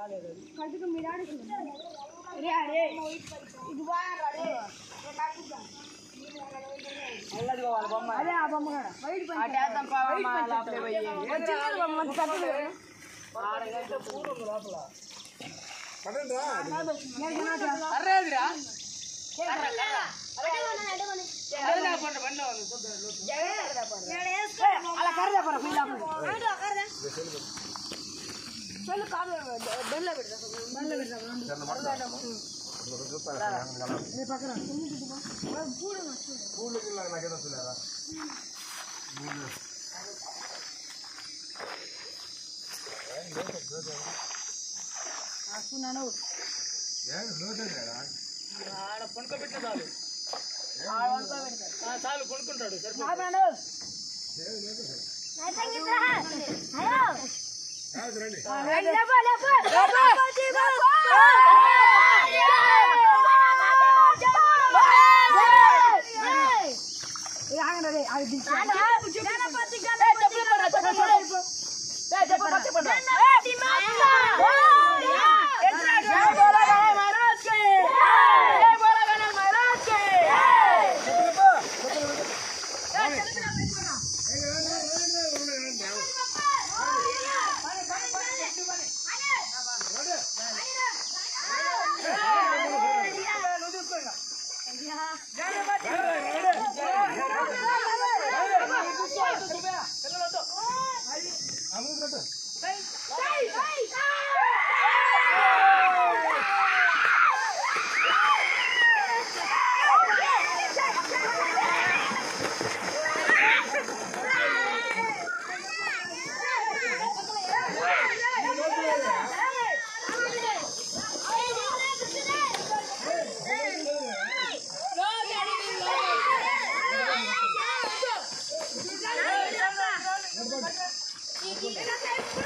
కడుపుకు మీరాడు రే అరే ఇది బాగా రే అల్లది పోవాలి బొమ్మ అదే ఆ బొమ్మ కూడా వైట్ పై అటేద్దాం పావమ్మ లోపలే పోయి చిన్నది బొమ్మ మంచి కట్టదు ఆడగంట పూలు ఉంది లోపల పడండి రా అరేదిరా అలా కరదా పర చల్లు కాదు బెల్ల పెడతా పక్కన పూలు కొనుక్కోబెట్టిన చాలు కొనుక్కుంటాడు Gracias.